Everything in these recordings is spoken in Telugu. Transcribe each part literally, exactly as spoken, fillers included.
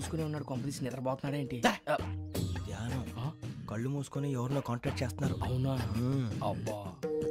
మూసుకునే ఉన్నాడు, కొంపదీసి నిద్రపోతున్నాడేంటి? ధ్యానం. కళ్ళు మూసుకొని ఎవరినో కాంటాక్ట్ చేస్తున్నారు. అవునా? అబ్బా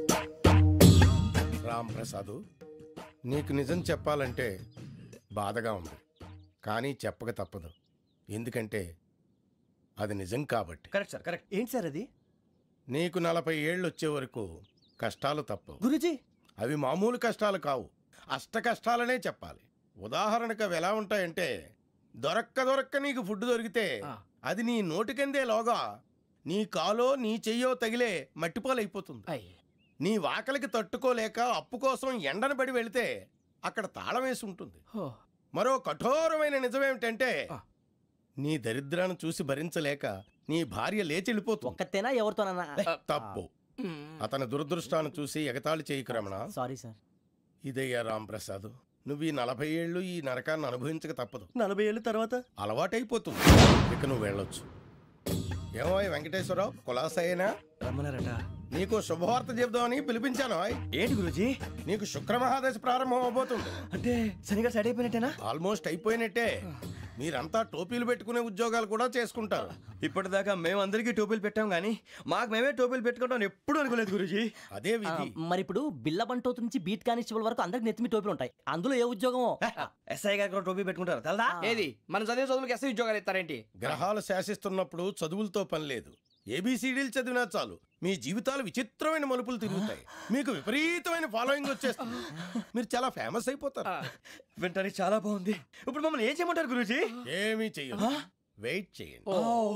రామ్ ప్రసాద్, నీకు నిజం చెప్పాలంటే బాధగా ఉంది, కానీ చెప్పక తప్పదు. ఎందుకంటే అది నిజం కాబట్టి. Correct sir, correct. ఏంటి సార్ అది? నీకు నలభై ఏళ్ళు వచ్చే వరకు కష్టాలు తప్పవు గురూజీ. అవి మామూలు కష్టాలు కావు, అష్ట కష్టాలనే చెప్పాలి. ఉదాహరణకు అవి ఎలా ఉంటాయంటే, దొరక్క దొరక్క నీకు ఫుడ్ దొరికితే అది నీ నోటికందే లోగా నీ కాలో నీ చెయ్యో తగిలే మట్టిపాలైపోతుంది. నీ వాకలికి తట్టుకోలేక అప్పు కోసం ఎండను పడి వెళితే అక్కడ తాళం వేసి ఉంటుంది. మరో కఠోరమైన నిజమేమిటంటే, నీ దరిద్రాన్ని చూసి భరించలేక నీ భార్య లేచి వెళ్ళిపోతుంది. ఒక్కతేనా ఎవరితోనన్నా? తప్పు. అతని దురదృష్టాన్ని చూసి ఎగతాళి చేయకు రమణ. Sorry sir. ఇదయ్యా రాంప్రసాద్, నువ్వు ఈ నలభై ఏళ్ళు ఈ నరకాన్ని అనుభవించక తప్పదు. నలభై ఏళ్ళు తర్వాత అలవాటైపోతుంది, ఇక నువ్వు వెళ్ళొచ్చు. ఏమో వెంకటేశ్వరరావు, కులాసైనా రమ్మన్నారట. నీకు శుభవార్త చెబుదామని పిలిపించాను. ఏంటి గురూజీ? నీకు శుక్రమహాదశ ప్రారంభం అవబోతుంది. అంటే శనిగా సెట్ అయిపోయినట్టేనా? ఆల్మోస్ట్ అయిపోయినట్టే. మీరంతా టోపీలు పెట్టుకునే ఉద్యోగాలు కూడా చేసుకుంటారు. ఇప్పటిదాకా మేమందరికీ టోపీలు పెట్టాం గానీ మాకు మేమే టోపీలు పెట్టుకుంటాం ఎప్పుడు అనుకోలేదు గురూజీ. అదే విధి. మరి ఇప్పుడు బిల్ల బంటోతు నుంచి బీట్ కానిస్టేబుల్ వరకు అందరికి నెత్తిమి టోపీలు ఉంటాయి. అందులో ఏ ఉద్యోగమో? ఎస్ఐ గారు కూడా టోపీ పెట్టుకుంటారు తెలదా? ఏది మన చదివే చదువులకు ఎస్ఐ ఉద్యోగాలు ఇస్తారేంటి? గ్రహాలు శాసిస్తున్నప్పుడు చదువులతో పని లేదు. ఏబిసిడీలు చదివినా చాలు మీ జీవితాలు విచిత్రమైన మలుపులు తిరుగుతాయి. మీకు విపరీతమైన ఫాలోయింగ్ వచ్చేస్తుంది. మీరు చాలా ఫేమస్ అయిపోతారు. వింటానికి చాలా బాగుంది. ఇప్పుడు మమ్మల్ని ఏం చేయమంటారు గురూజీ? ఏమీ చెయ్యదు, వెయిట్ చేయండి.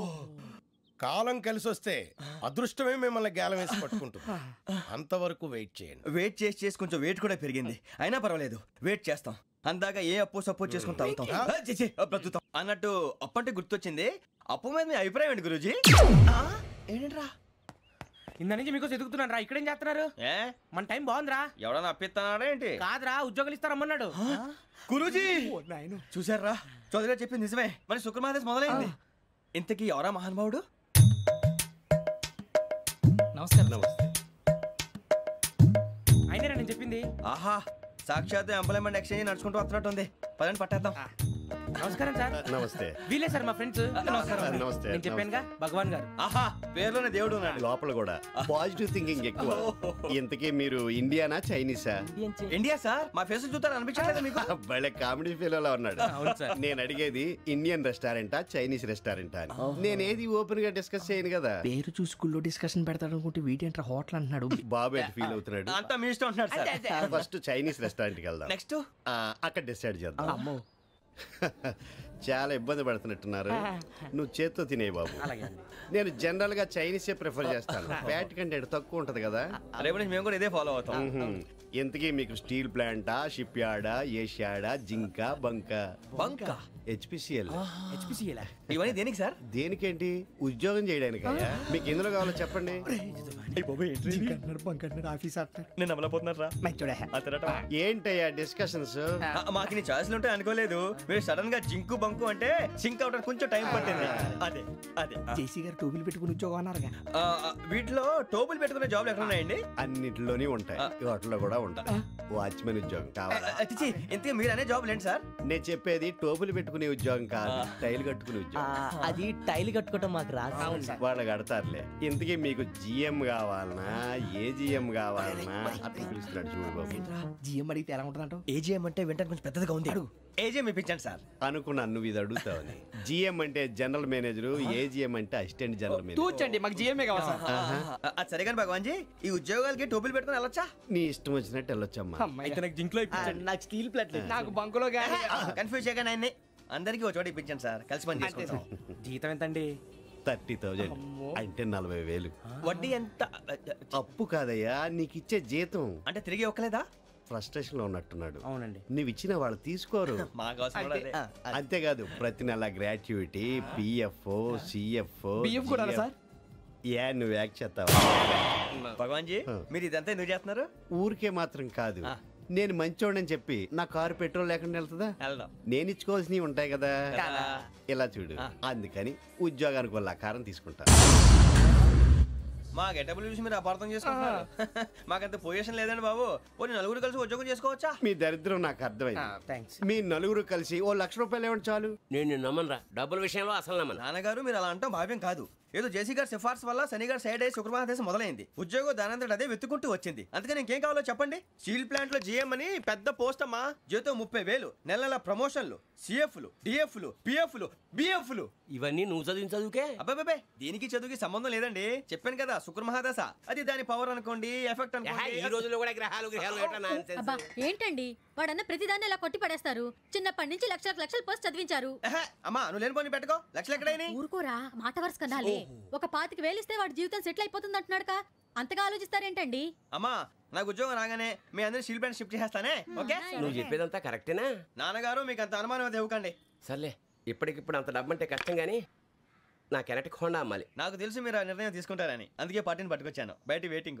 కాలం కలిసి వస్తే అదృష్టమే మిమ్మల్ని గేలం వేసి పట్టుకుంటుంది. అంతవరకు వెయిట్ చేయండి. వెయిట్ చేసి చేసి కొంచెం వెయిట్ కూడా పెరిగింది. అయినా పర్వాలేదు, వెయిట్ చేస్తాం. అందాక ఏ అప్పు సపోర్ట్ చేసుకుని తాగుతాం, బ్రతుకుతాం అన్నట్టు. అప్పు అంటే గుర్తొచ్చింది, అప్పు మీద మీ అభిప్రాయం ఏంటి గురూజీ? ఏంటరా ఇంత నుంచి మీకు ఎదుగుతున్నాను రా. ఇక్కడేం చేస్తున్నారు? ఏ మన టైం బాగుందిరా. ఎవడన్నా అప్పిస్తున్నాడా ఏంటి? కాదురా, ఉద్యోగాలు ఇస్తారమ్మన్నాడు గురూజీ. చూసారా, చౌదరిగా చెప్పింది నిజమే. మరి శుక్రమాదేశ్ మొదలైంది. ఇంతకీ ఎవరా మహానుభావుడు? నమస్కారం. నమస్తే. అయినా నేను చెప్పింది. ఆహా, సాక్షాత్ ఎంప్లాయ్మెంట్ ఎక్స్చేంజ్ నడుచుకుంటూ వస్తున్నట్టు ఉంది. పదండి పట్టేద్దాం. నమస్కారం సార్. నమస్తే. వీలే సార్ మా ఫ్రెండ్స్. నమస్తే. నేను చెప్పానుగా భగవాన్ గారు. ఆహా, పేరులోనే దేవుడు ఉన్నాడు. లోపల కూడా పాజిటివ్ థింకింగ్ ఎక్కువ. ఇంతకీ మీరు ఇండియానా చైనీసా? India sir. మా ఫేస్ చూస్తారు అనిపించలేదు మీకు? భలే కామెడీ ఫీల్ ఉన్నాడు. నేను అడిగేది ఇండియన్ రెస్టారెంటా చైనీస్ రెస్టారెంటా అని. నేనేది ఓపెన్ గా డిస్కస్ చేయను కదా. పేరు చూసుకుల్లో డిస్కషన్ పెడతాడు అనుకుంటే వీటేంట్రా హోటల్ అంటున్నాడు. బాబు ఎట్ ఫీల్ అవుతున్నాడు? అంతా మీ ఇష్టం ఉంటున్నాడు సార్. ఫస్ట్ చైనీస్ రెస్టారెంట్ కి వెళ్దాం. నెక్స్ట్ అక్కడ డిసైడ్ చేద్దాం. చాలా ఇబ్బంది పడుతున్నట్టున్నారు. నువ్వు చేత్తో తినే బాబు. నేను జనరల్ గా చైనీసే ప్రిఫర్ చేస్తాను. ఫ్యాట్ కంటెంట్ తక్కువ ఉంటది కదా. రేపు నుంచి మేము కూడా ఇదే ఫాలో అవుతాం. ఇంతకీ మీకు స్టీల్ ప్లాంటా, షిప్ యార్డా, ఏషియాడా, జింక, బంక? బంక హెచ్పిసిఎల్. ఇవన్నీ దేనికి సార్? దేనికేంటి? ఉద్యోగం చేయడానికి. మీకు ఎందులో కావాలో చెప్పండి. ఏంటయ్యా డిస్కషన్స్? మాకు నీ ఛాయిస్లు ఉంటాయి అనుకోలేదు. మీరు సడన్ గా జింకు బంకు అంటే సింక్ అవడానికి కొంచెం టైం పట్టింది. అదే అదే జేసీ గారు టోపీలు పెట్టుకుని ఉద్యోగం అన్నారుగా. వీటిలో టోపులు పెట్టుకునే జాబ్లు ఎక్కడ ఉన్నాయండి? అన్నిటిలోనే ఉంటాయి, వాటిలో కూడా ఉంటాయి. వాచ్మెన్ ఉద్యోగం కావాలా? ఇంతకీ మీరు అనే జాబ్ ఏంటి సార్? నేను చెప్పేది టోపులు పెట్టుకునే ఉద్యోగం కాదు, టైల్ కట్టుకునే ఉద్యోగం. అది టైల్ కట్టుకోవటం మాకు రాదు. వాళ్ళు కడతారులే. ఇంతకీ మీకు జిఎం కావాలనా, ఏ జిఎం కావాలనా? అట్లా పిలుస్తున్నాడు చూడు బాబు. జిఎం అడిగితే ఎలా ఉంటుందంట? ఏజిఎం అంటే వెంటనే కొంచెం పెద్దదిగా ఉంది. ఏజిఎం ఇప్పించండి సార్. అనుకున్నాను నువ్వు ఇది అడుగుతావని. జిఎం అంటే జనరల్ మేనేజర్, ఏజిఎం అంటే అసిస్టెంట్ జనరల్ మేనేజర్. తూచండి, మాకు జిఎంఏ కావాలి సార్. అది సరే కానీ భగవాన్ జీ, ఈ ఉద్యోగాలకి టోపీలు పెట్టుకుని వెళ్ళొచ్చా? నీ ఇష్టం వచ్చినట్టు వెళ్ళొచ్చమ్మా. అయితే నాకు జింక్ లో నాకు స్టీల్ ప్లేట్, నాకు బంకులో గానీ. కన్ఫ్యూజ్ చేయగానే ఆయన్ని అందరికీ ఒక చోట ఇప్పించండి సార్, కలిసి పని చేసుకుంటాం. జీతం ఎంతండి? థర్టీ థౌజండ్ అంటే నలభై వేలు. వడ్డీ ఎంత? అప్పు కాదయ్యా, నీకు ఇచ్చే జీతం. అంటే తిరిగి ఒక్కలేదా? ఫ్రస్ట్రేషన్ లో ఉన్నట్టున్నాడు. అవునండి. నువ్వు ఇచ్చిన వాళ్ళు తీసుకోరు. అంతేకాదు ప్రతి నెల గ్రాట్యుటీ, పిఎఫ్, సిఎఫ్. ఏ నువ్వు యాక్ట్ చేస్తావా? భగవాన్ జీ, మీరు ఇదంతా ఎందుకు చేస్తున్నారు? ఊరికే మాత్రం కాదు, నేను మంచోడని చెప్పి నా కారు పెట్రోల్ లేకుండా వెళ్తుందా? నేను ఇచ్చుకోవాల్సినవి ఉంటాయి కదా. ఇలా చూడు, అందుకని ఉద్యోగానికి వాళ్ళ ఆకారం తీసుకుంటా. మా గెటబుల్ చూసి మీరు అపార్థం చేసుకుంటున్నారు. మాకంత పొజిషన్ లేదండి బాబు. పోనీ నలుగురు కలిసి ఉద్యోగం చేసుకోవచ్చా? మీ దరిద్రం నాకు అర్థమైంది. మీ నలుగురు కలిసి ఓ లక్ష రూపాయలు ఏమంటే చాలు. నేను నమ్మనరా, డబ్బుల విషయంలో అసలు నమ్మను. నాన్నగారు మీరు అలా అంటాం భావ్యం కాదు. ఏదో జేసీ గారి సిఫార్సు వల్ల శని గారు సైడ్ అయ్యి శుక్రవారం దేశం మొదలైంది. ఉద్యోగం దానంతటి అదే వెతుకుంటూ వచ్చింది. అందుకని ఇంకేం కావాలో చెప్పండి. స్టీల్ ప్లాంట్ లో జీఎం అని పెద్ద పోస్ట్ అమ్మా. జీతం ముప్పై వేలు, నెల నెల ప్రమోషన్లు, సిఎఫ్లు, డిఎఫ్లు, పిఎఫ్లు, బిఎఫ్లు. ఇవన్నీ నువ్వు చదివిన చదువుకే? అబ్బాబే దీనికి చదువుకి సంబంధం లేదండి. చెప్పాను కదా శుక్ర మహాదశ. అది దాని పవర్ అనుకోండి, ఎఫెక్ట్ అనుకోండి. ఈ రోజుల్లో కూడా గ్రహాలు గ్రహాలు అబ్బా ఏంటండి వాడన్న ప్రతిదాన్ని ఇలా కొట్టి పడేస్తారు. చిన్నప్పటి నుంచి లక్షలకు లక్షలు పోస్ట్ చదివించారు. అమ్మా నువ్వు లేని పోనీ పెట్టుకో. లక్షలు ఎక్కడైనా ఊరుకోరా, మాట వరుస కదాలే. ఒక పాతికి వేలిస్తే వాడి జీవితం సెటిల్ అయిపోతుంది అంటున్నాడుగా, అంతగా ఆలోచిస్తారేంటండి? అమ్మా నాకు ఉద్యోగం రాగానే మీ అందరూ స్టీల్ ప్లాంట్ షిఫ్ట్ చేస్తానే. ఓకే నువ్వు చెప్పేదంతా కరెక్టేనా? నాన్నగారు మీకు అంత అనుమానం అయితే ఇవ్వకండి. సర్లే, ఇప్పటికిప్పుడు అంత డబ్బు అంటే కష్టం కానీ నా కెనటిక్ హోండా అమ్మాలి. నాకు తెలుసు మీరు ఆ నిర్ణయం తీసుకుంటారని, అందుకే పార్టీని పట్టుకొచ్చాను. బయట వెయిటింగ్.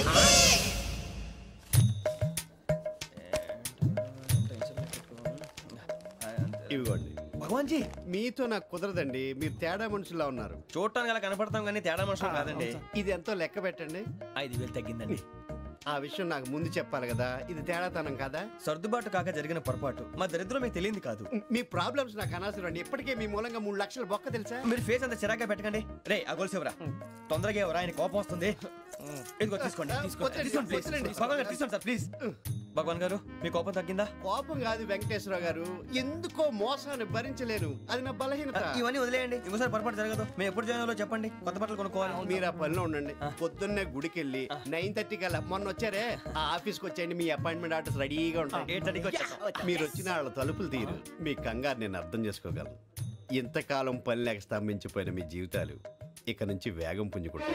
ఇవ్వండి. భగవాన్ జీ మీతో నాకు కుదరదండి. మీరు తేడా మనుషుల్లా ఉన్నారు. చూడటానికి అలా కనపడతాం కానీ తేడా మనుషులు కాదండి. ఇది ఎంతో లెక్క పెట్టండి. ఐదు వేలు తగ్గిందండి. ఆ విషయం నాకు ముందు చెప్పాలి కదా. ఇది తేడాతనం కదా. సర్దుబాటు కాక జరిగిన పొరపాటు. మా దరిద్రం మీకు తెలియదు కాదు. మీ ప్రాబ్లమ్స్ నాకు అనవసరం అండి. ఇప్పటికే మీ మూలంగా మూడు లక్షల బొక్క తెలుసా. మీరు ఫేస్ అంత చిరాగ్గా పెట్టకండి. రే ఆ గొలుసేవరా తొందరగా ఎవరా, ఆయన కోపం వస్తుంది. ఇదిగో తీసుకోండి తీసుకోండి తీసుకోండి ప్లీజ్. భగవాన్ గారు తీసుకోండి సార్ ప్లీజ్. భగవాన్ గారు మీ కోపం తగ్గిందా? కోపం కాదు వెంకటేశ్వర గారు, ఎందుకో మోసాన్ని భరించలేను. అది నా బలహీనత. ఇవన్నీ వదిలేయండి, ఇంకోసారి పొరపాటు జరగదు. మేము ఎప్పుడు జాయిన్ అవ్వాలో చెప్పండి, కొత్త బట్టలు కొనుక్కోవాలి. మీరు ఆ పనిలో ఉండండి. పొద్దున్నే గుడికి వెళ్ళి నైన్ థర్టీ కల్లా మొన్న వచ్చారే ఆ ఆఫీస్కి వచ్చేయండి. మీ అపాయింట్మెంట్ ఆర్డర్స్ రెడీగా ఉంటాయి. ఎయిట్ థర్టీకి వచ్చేస్తాం. మీరు వచ్చిన వాళ్ళ తలుపులు తీరు. మీ కంగారు నేను అర్థం చేసుకోగలను. ఇంతకాలం పని లేక స్తంభించిపోయిన మీ జీవితాలు ఇక నుంచి వేగం పుంజుకుంటాయి.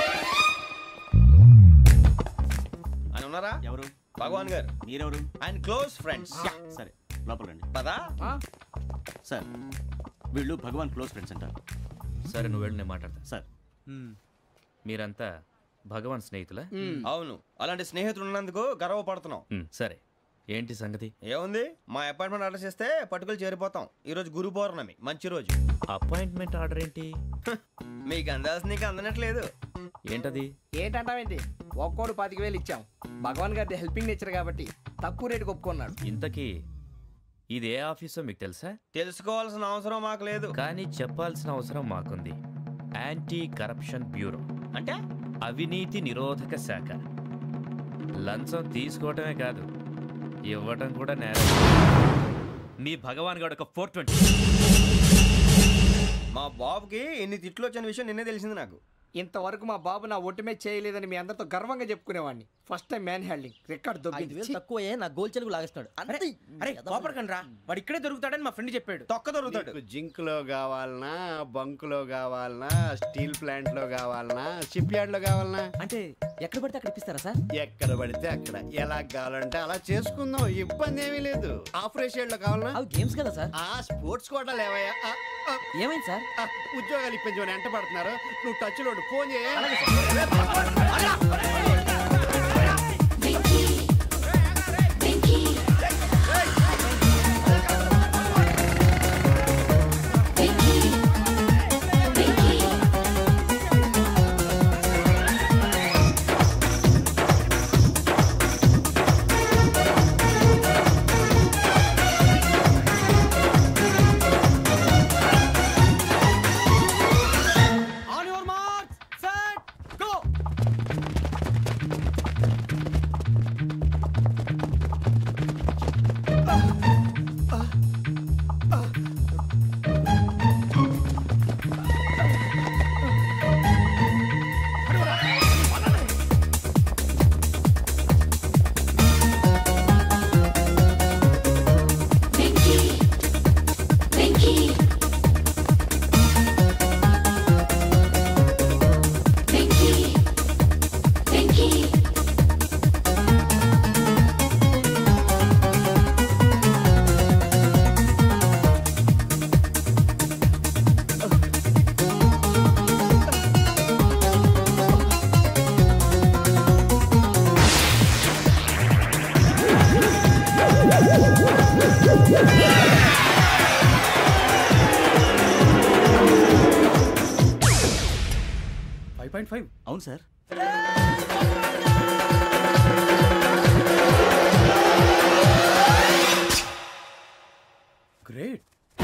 ఆయన ఉన్నారా? ఎవరు? భగవాన్ గారు. మీరెవరు? ఆయన క్లోజ్ ఫ్రెండ్స్. సరే లోపల రండి. పదా సార్ వీళ్ళు భగవాన్ క్లోజ్ ఫ్రెండ్స్ అంటారు. సరే నువ్వు వెళ్ళి నేను మాట్లాడతా. సార్ మీరంతా భగవాన్ స్నేహితులా? అవును, అలాంటి స్నేహితులు ఉన్నందుకు గర్వపడుతున్నాం. సరే ఏంటి సంగతి? ఏముంది, మా అపాయింట్మెంట్ ఆర్డర్ చేస్తే పట్టుకులు చేరిపోతాం. ఈ రోజు గురు పౌర్ణమి, మంచి రోజు. అపాయింట్మెంట్ ఆర్డర్ ఏంటి? మీకు అందాల్సిన నీకు అందనట్లేదు. ఏంటది? ఏంటంటావేంటి? ఒక్కోడు పాతిక వేలు ఇచ్చాం. భగవాన్ గారి హెల్పింగ్ నేచర్ కాబట్టి తక్కువ రేటుకి ఒప్పుకున్నాడు. ఇంతకీ ఇది ఏ ఆఫీసో మీకు తెలుసా? తెలుసుకోవాల్సిన అవసరం మాకు లేదు, కానీ చెప్పాల్సిన అవసరం మాకుంది. యాంటీ కరప్షన్ బ్యూరో అంటే అవినీతి నిరోధక శాఖ. లంచం తీసుకోవటమే కాదు, ఇవ్వటం కూడా నేరం. మీ భగవాన్ గారు ఒక ఫోర్ ట్వంటీ. మా బాబుకి ఎన్ని తిట్లు వచ్చిన విషయం నిన్నే తెలిసింది నాకు. ఇంతవరకు మా బాబు నా ఒట్టుమే చేయలేదని మీ అందరితో గర్వంగా చెప్పుకునేవాడిని. First time man handing record ఐదు వేలు తక్కువ నా గోల్ చెలుగు లాగేస్తున్నాడు. అరే కోపడకండి రా, వాడు ఇక్కడే దొరుకుతాడని మా ఫ్రెండ్ చెప్పాడు. తొక్క దొరుకుతాడు. జింక్ లో కావాలనా, బంక్ లో కావాలనా, స్టీల్ ప్లాంట్ లో కావాలనా, షిప్ యార్డ్ లో కావాలనా? అంటే ఎక్కడ పడితే అక్కడ ఇప్పిస్తారా సార్? ఎక్కడ పడితే అక్కడ, ఎలా కావాలంటే అలా చేసుకుందాం. ఇబ్బంది ఏమీ లేదు. ఆపరేషన్ లో కావాలనా? అవి గేమ్స్ కదా సార్. ఆ స్పోర్ట్స్ కోటా లేవయ్యా. ఏమైంది సార్? ఉద్యోగాలు ఇప్పించమని ఎంట పడుతున్నారు. నువ్వు టచ్ లో ఫోన్ చేయ. ఫైవ్ పాయింట్ ఫైవ్ అవును సార్. గ్రేట్.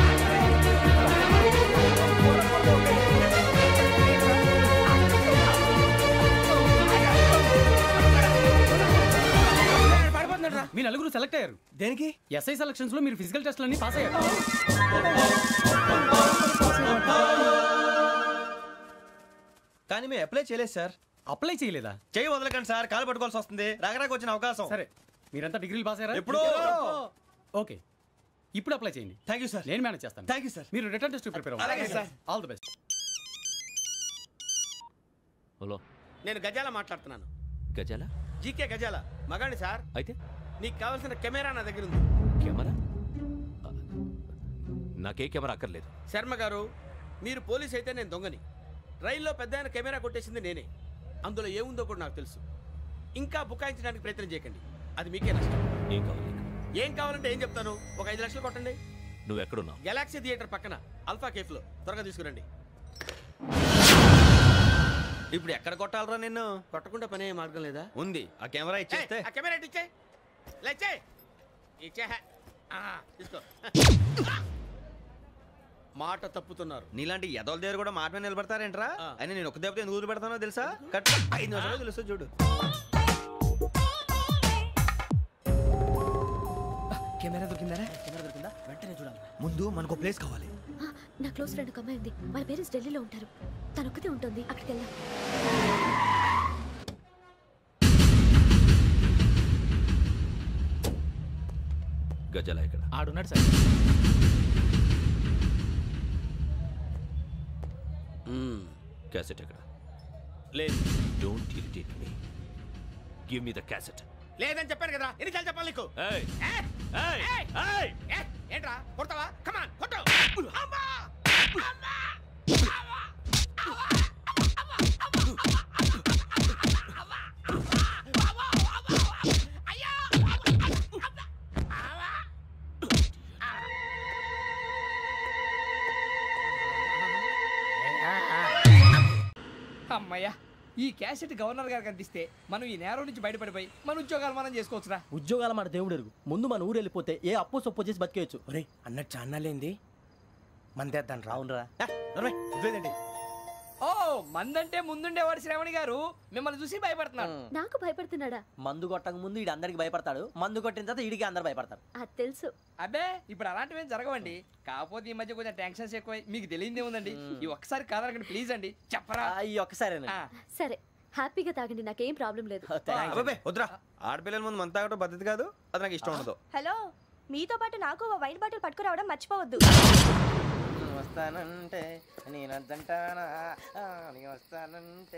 మీ నలుగురు సెలెక్ట్ అయ్యారు. దేనికి? ఎస్ఐ సెలక్షన్స్ లో మీరు ఫిజికల్ టెస్ట్ అన్ని పాస్ అయ్యారు. కానీ మేము అప్లై చేయలేదు సార్. అప్లై చేయలేదా? చేయి వదలకండి సార్, కాలు పట్టుకోవాల్సి వస్తుంది. రాగరాకు వచ్చిన అవకాశం. సరే, మీరంతా డిగ్రీలు పాస్ అయ్యారా? ఎప్పుడో. ఓకే, ఇప్పుడు అప్లై చేయండి. Thank you sir. నేను మేనేజ్ చేస్తాను. Thank you sir. మీరు రిటర్న్ టెస్ట్ ప్రిపేర్ అవ్వండి. అలాగే sir. All the best. Hello, నేను గజాల మాట్లాడుతున్నాను. గజాల? జీకే గజాల మగాండి సార్. అయితే నీకు కావాల్సిన కెమెరా నా దగ్గర ఉంది. కెమెరా? నాకే కెమెరా అక్కర్లేదు. శర్మ గారు, మీరు పోలీస్ అయితే నేను దొంగని. రైల్లో పెద్ద ఆయన కెమెరా కొట్టేసింది నేనే. అందులో ఏముందో కూడా నాకు తెలుసు. ఇంకా బుకాయించడానికి ప్రయత్నం చేయకండి, అది మీకే నష్టం. ఏం కావాలి? ఏం కావాలంటే ఏం చెప్తాను. ఒక ఐదు లక్షలు కొట్టండి. నువ్వు ఎక్కడున్నావు? గెలాక్సీ థియేటర్ పక్కన అల్ఫా కేఫ్ లో. త్వరగా తీసుకురండి. ఇప్పుడు ఎక్కడ కొట్టాలరా నిన్ను? కొట్టకుండా పనే మార్గం లేదా? ఉంది. ఆ కెమెరా ఇచ్చేస్తే. ఆ కెమెరా ఇచ్చే లేచే ఇచ్చే తీసుకో. మాట తప్పుతున్నారు. నీలాంటి ఎదల దగ్గర కూడా మాట మీద నిలబడతారేంట్రా? ఆ. అయినా నేను ఒక దెబ్బతో ఎందుకు పెడతానో తెలుసా? కట్ ఐదు నిమిషాలు తెలుసు చూడు. కెమెరా దొరికిందా? కెమెరా దొరికిందా? వెంటనే చూడాలి. ముందు మనకు ప్లేస్ కావాలి. నా క్లోజ్ ఫ్రెండ్ ఒక అమ్మాయి ఉంది. వాళ్ళ పేరెంట్స్ ఢిల్లీలో ఉంటారు. తను ఒక్కతే ఉంటుంది. అక్కడికి వెళ్దాం. గజాల ఇక్కడ ఆడున్నాడు సార్. క్యాసెట్ ఎక్కడ? లేదు. Don't irritate me. Give me the cassette. లేదని చెప్పాను కదా, ఎన్నిసార్లు చెప్పాలి నీకు? ఏయ్ ఏయ్! ఏయ్ ఏయ్! ఏయ్ ఏయ్! ఏంట్రా కొడతావా? కమాన్ కొట్టు. అమ్మా! అమ్మా! అమ్మయ్యా, ఈ క్యాసెట్ గవర్నర్ గారికి అందిస్తే మనం ఈ నేరం నుంచి బయటపడిపోయి మన ఉద్యోగాలు మనం చేసుకోవచ్చురా. ఉద్యోగాల మాట దేవుడు ఎరుగు. ముందు మన ఊరు వెళ్ళిపోతే ఏ అప్పు సొప్పు చేసి బతికేయచ్చు. ఒరే అన్నట్టు చాన్నాలేంది మందేద్దాం రా. అవునరా? వదిలేదండి. ఓ, మందంటే ముందుండేవాడు శ్రావణి గారు మిమ్మల్ని చూసి భయపడుతున్నాడు. నాకు భయపడుతున్నాడా? మందు కొట్టక ముందు ఈడు అందరికి భయపడతాడు. మందు కొట్టిన తర్వాత ఈడికి అందరు భయపడతారు. అది తెలుసు. అబ్బే, ఇప్పుడు అలాంటివి ఏం జరగవండి. కాకపోతే ఈ మధ్య కొంచెం టెన్షన్స్ ఎక్కువై మీకు తెలియదే ఉందండి. ఈ ఒక్కసారి కాదనకండి ప్లీజ్ అండి, చెప్పరా? ఈ ఒక్కసారి సరే, హ్యాపీగా తాగండి, నాకేం ప్రాబ్లం లేదు. అబ్బాబే వద్దురా. ఆడపిల్లల ముందు మంత తాగటం పద్ధతి కాదు. అది నాకు ఇష్టం ఉండదు. హలో, మీతో పాటు నాకు ఓ వైట్ బాటిల్ పట్టుకురావడం మర్చిపోవద్దు. వస్తానంటే నేనంటానా వస్తానంటే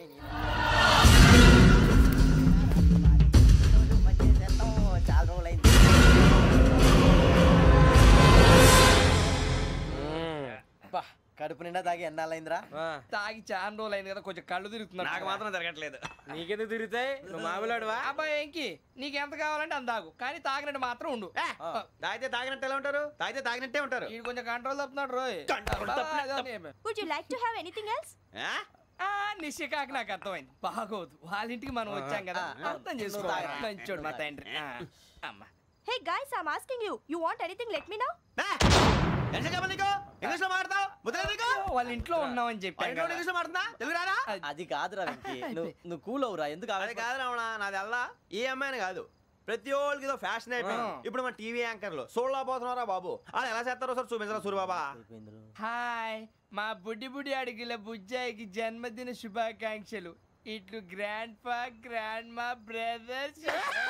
చాలా రోజులైంది. కడుపు నిండా తాగి ఎన్నాళ్ళైందిరా? తాగి చాలా రోజులు అయింది కదా, కొంచెం కళ్ళు తిరుగుతున్నాడు. నాకు మాత్రం జరగట్లేదు. నీకెందుకు తిరుగుతాయి? నువ్వు మామూలుడువా? అబ్బాయి ఏంకి నీకు ఎంత కావాలంటే అంత తాగు, కానీ తాగినట్టు మాత్రం ఉండు. తాగితే తాగినట్టు ఎలా ఉంటారు? తాగితే తాగినట్టే ఉంటారు. ఇది కొంచెం కంట్రోల్ తప్పుతున్నాడు రోయ్. Would you like to have anything else? నిశ్చికాకి నాకు అర్థమైంది. బాగోదు, వాళ్ళ ఇంటికి మనం వచ్చాం కదా, అర్థం చేసుకోవాలి. మంచోడు మా తండ్రి. అమ్మ, hey guys, I am asking you, you want anything let me know. English లో మాట్లాడతావు? వాళ్ళ ఇంట్లో ఉన్నామని చెప్పాను. ఇంగ్లీష్ లో మాట్లాడుతున్నా? తెలుగు రాదా? అది కాదురా వెంకీ, నువ్వు నువ్వు కూల్ అవురా. ఎందుకు అది కాదు రావణ, నాది అల్లా ఏ అమ్మాయిని కాదు, ప్రతి ఒళ్ళకి ఇదో ఫ్యాషన్ అయిపోయింది. ఇప్పుడు మన టీవీ యాంకర్లు సోళ్ళ పోతున్నారా బాబు? వాళ్ళు ఎలా చేస్తారో సార్ చూపించరా సూరిబాబా. హాయ్, మా బుడ్డి బుడి అడిగిల బుజ్జాయికి జన్మదిన శుభాకాంక్షలు. ఇట్లు గ్రాండ్ ఫా గ్రాండ్ మా బ్రదర్స్.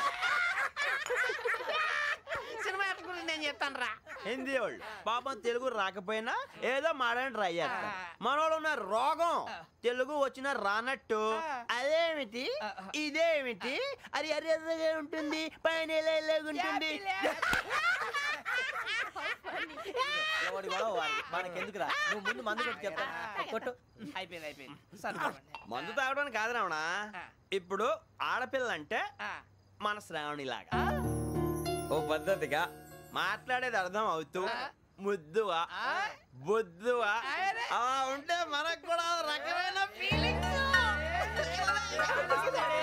సినిమా గురించి నేను చెప్తాను రా. హిందీ వాళ్ళు పాపం తెలుగు రాకపోయినా ఏదో మాడని ట్రై చేస్తారు. మనోళ్ళు ఉన్న రోగం తెలుగు వచ్చిన రానట్టు అదేమిటి ఇదేమిటి అది అరిగా ఉంటుంది, పైన ఉంటుంది. మనకెందుకురా, నువ్వు ముందు మందు కొట్టి చెప్తా. కొట్టు. అయిపోయింది అయిపోయింది. మందు తాగడానికి కాదు రావణ. ఇప్పుడు ఆడపిల్ల అంటే మన శ్రావణి లాగా ఓ పద్ధతిగా మాట్లాడేది అర్థం అవుతూ ముద్దువా బొద్దువా అలా ఉంటే మనకు కూడా రకమైన ఫీలింగ్స్. సరే